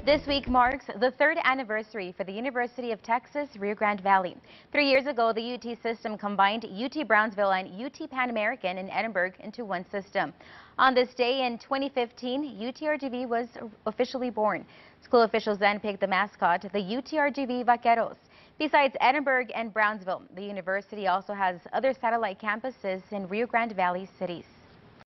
This week marks the third anniversary for the University of Texas Rio Grande Valley. 3 years ago, the UT system combined UT Brownsville and UT Pan American in Edinburgh into one system. On this day in 2015, UTRGV was officially born. School officials then picked the mascot, the UTRGV Vaqueros. Besides Edinburgh and Brownsville, the university also has other satellite campuses in Rio Grande Valley cities.